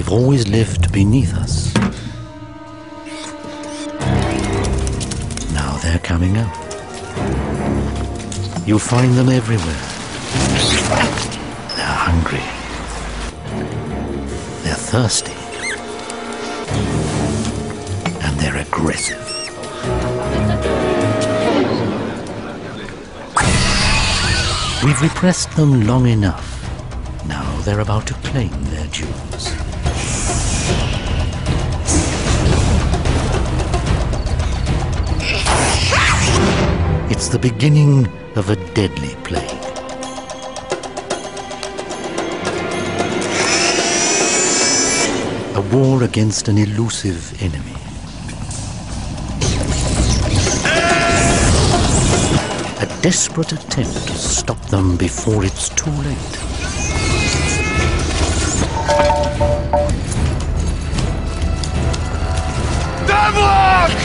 They've always lived beneath us. Now they're coming out. You'll find them everywhere. They're hungry. They're thirsty. And they're aggressive. We've repressed them long enough. Now they're about to claim their dues. It's the beginning of a deadly plague. A war against an elusive enemy. A desperate attempt to stop them before it's too late. Devlock!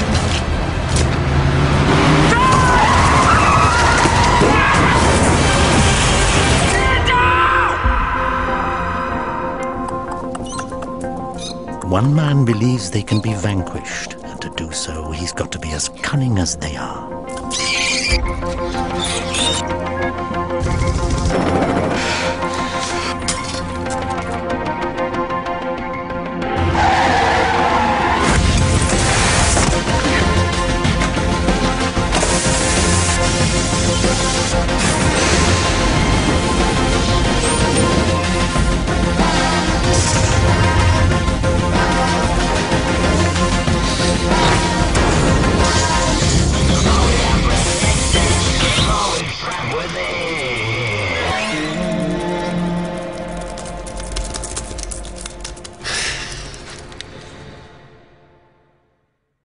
One man believes they can be vanquished, and to do so, he's got to be as cunning as they are.